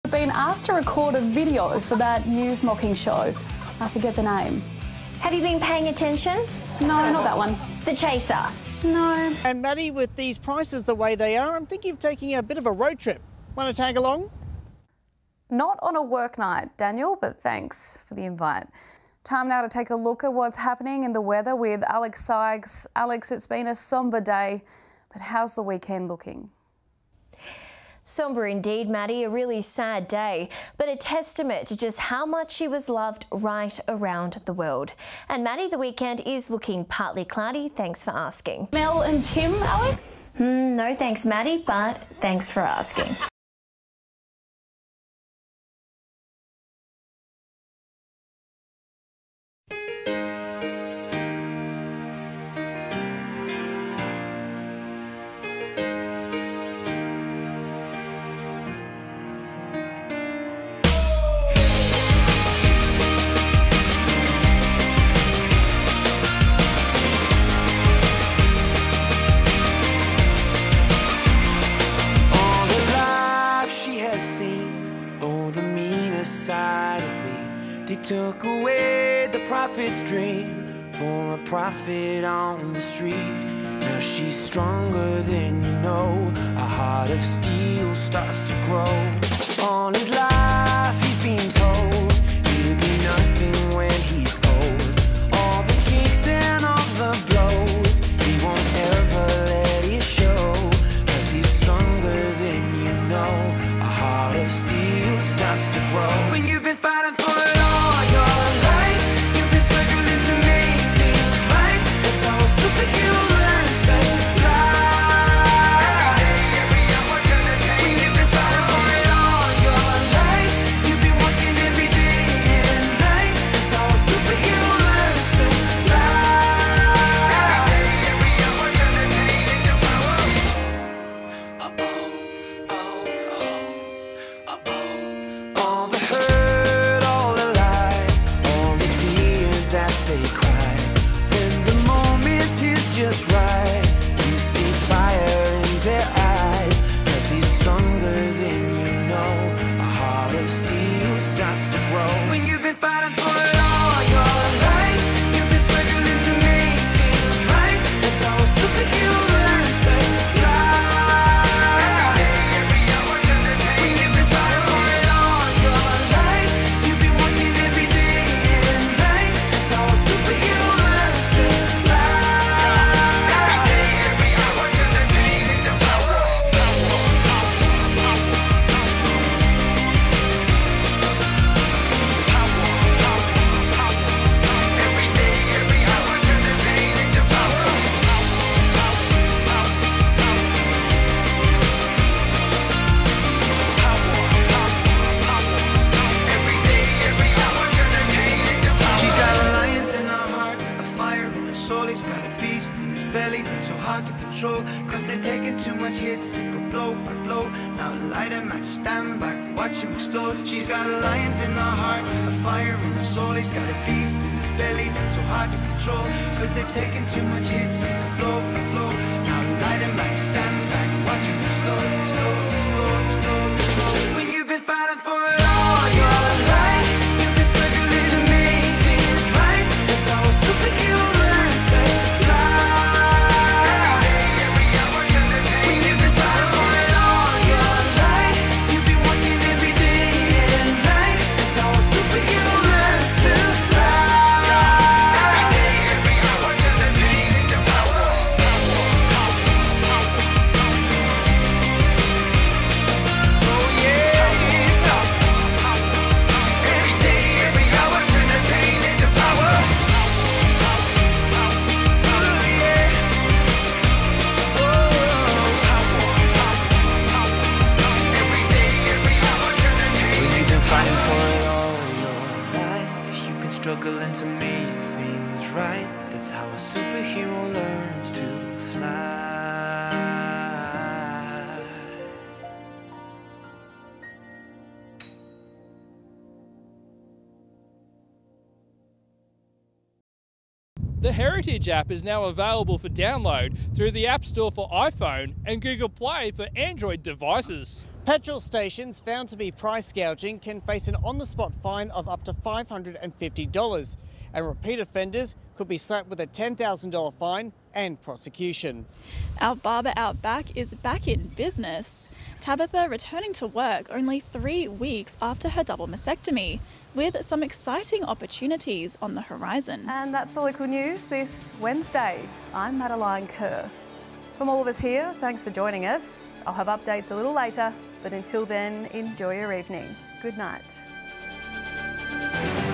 been asked to record a video for that news mocking show. I forget the name. Have you been paying attention? No, not that one. The Chaser. No. And Maddie, with these prices the way they are, I'm thinking of taking a bit of a road trip. Want to tag along? Not on a work night, Daniel, but thanks for the invite. Time now to take a look at what's happening in the weather with Alex Sykes. Alex, it's been a sombre day, but how's the weekend looking? Sombre indeed, Maddie. A really sad day, but a testament to just how much she was loved right around the world. And Maddie, the weekend is looking partly cloudy. Thanks for asking. Mel and Tim, Alex? No thanks, Maddie, but thanks for asking. Side of me, they took away the prophet's dream for a prophet on the street. Now she's stronger than you know. A heart of steel starts to grow. All his life he's been told he'll be nothing when he's old. All the kicks and all the blows, he won't ever let it show. 'Cause he's stronger than you know. A heart of steel starts to grow. When you've been fighting for it all your life, you've been struggling to make things right. That's how a superhero learns to fly. When you've been fighting for it all your life, you've been working every day and night. That's how a superhero learns to fly. Every hour turn the pain into power. All the hurt, all the lies, all the tears that they cry. When the moment is just right, you see fire in their eyes. 'Cause he's stronger than you know. A heart of steel starts to grow. When you've been fighting for it all your life, you've been struggling to make things right. That's how a superhero learns to fly. Every hour turn the pain. When you've been fighting for it all your life, you've been working every day and night. That's how a superhero learns to fly. Every day, every hour, turn the pain into power. Every day, every hour, turn the pain into power. Every day, every hour, turn the pain into power. She's got a lion in her heart, a fire in her soul. He's got a beast in his belly that's so hard to control. 'Cause they've taken too much hits, they go blow by blow. Now light him at stand back, watch him explode. She's got a lion in her heart, a fire in her soul. He's got a beast in his belly that's so hard to control. 'Cause they've taken too much hits, they go blow by blow. Now light him at stand back, watch him explode, explode, explode, explode, explode. When you've been fighting for it all your life, you've been struggling to make things right. That's how a superhero learns to fly. Every hour turn the pain. When you've been fighting for it all your life, you've been working every day and night. That's how a superhero learns to fly. Every day, every hour, turn the pain into power. Oh yeah. Every day, every hour, turn the pain into power. Oh yeah. Every day, every hour, turn the pain. When you've been fighting for it all your life, you've been struggling to make things right. That's how a superhero learns to fly. The Heritage app is now available for download through the App Store for iPhone and Google Play for Android devices. Petrol stations found to be price gouging can face an on-the-spot fine of up to $550, and repeat offenders could be slapped with a $10,000 fine and prosecution. Our barber out back is back in business. Tabitha returning to work only 3 weeks after her double mastectomy, with some exciting opportunities on the horizon. And that's all local news this Wednesday. I'm Madeline Kerr. From all of us here, thanks for joining us. I'll have updates a little later, but until then, enjoy your evening. Good night.